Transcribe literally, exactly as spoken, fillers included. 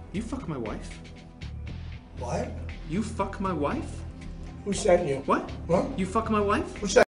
You fuck my wife? What? You fuck my wife? Who sent you? What? What? You fuck my wife? Who sent